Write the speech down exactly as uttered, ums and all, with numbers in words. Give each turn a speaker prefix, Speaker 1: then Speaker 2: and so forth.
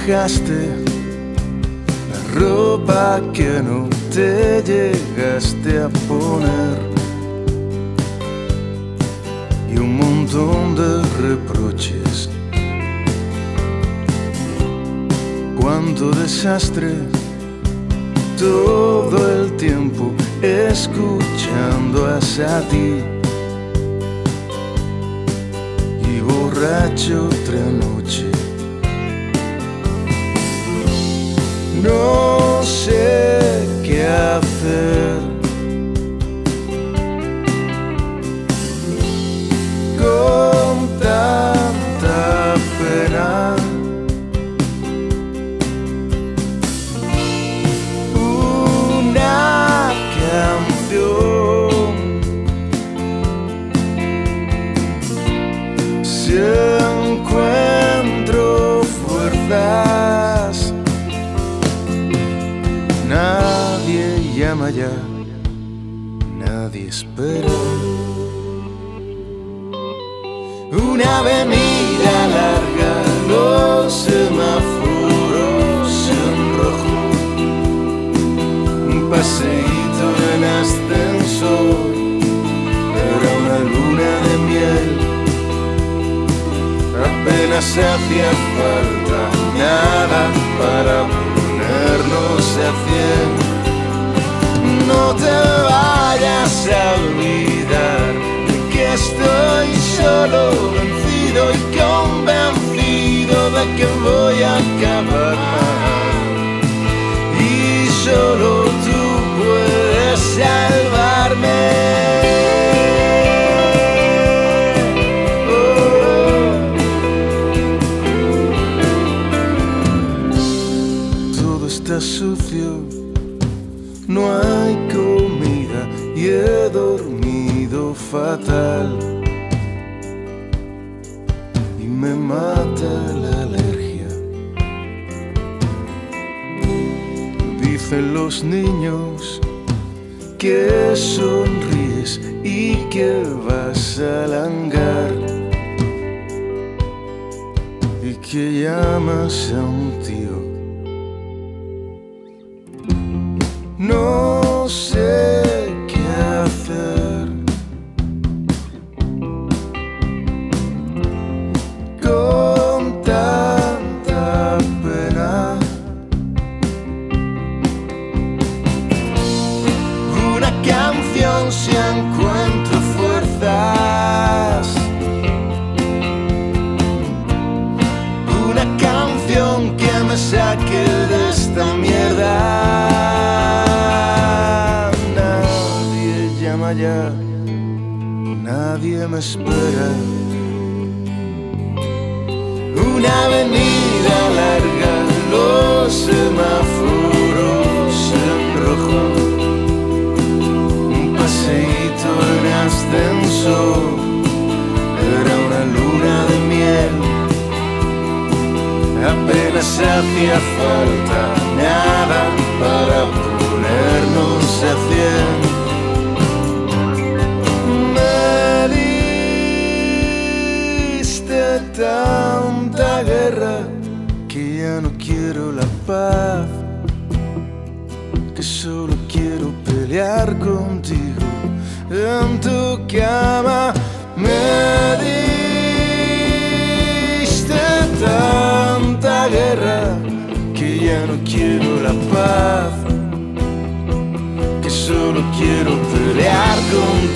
Speaker 1: dejaste la ropa que no te llegaste a poner y un montón de reproches. Cuánto desastre, todo el tiempo escuchando hacia ti y borracho otra noche. No sé qué hacer con tanta pena. Una canción si encuentro fuerzas. Nadie llama ya, nadie espera. Una avenida larga, los semáforos en rojo, un paseíto en ascensor, era una luna de miel. Apenas hacía falta nada para ponernos a cien. No te vayas a olvidar de que estoy solo, vencido y convencido de que voy a acabar mal. Y solo tú puedes salvarme. Está sucio, no hay comida y he dormido fatal y me mata la alergia. Dicen los niños que sonríes y que vas al hangar y que llamas a un tío. No sé qué hacer con tanta pena. Una canción si encuentro fuerzas. Una canción que me saque de esta mierda. Ya, nadie me espera. Una avenida larga, los semáforos en rojo, un paseíto en ascensor, era una luna de miel. Apenas hacía falta nada para ponernos a cien. Tanta guerra que ya no quiero la paz, que solo quiero pelear contigo en tu cama. Me diste tanta guerra que ya no quiero la paz, que solo quiero pelear contigo.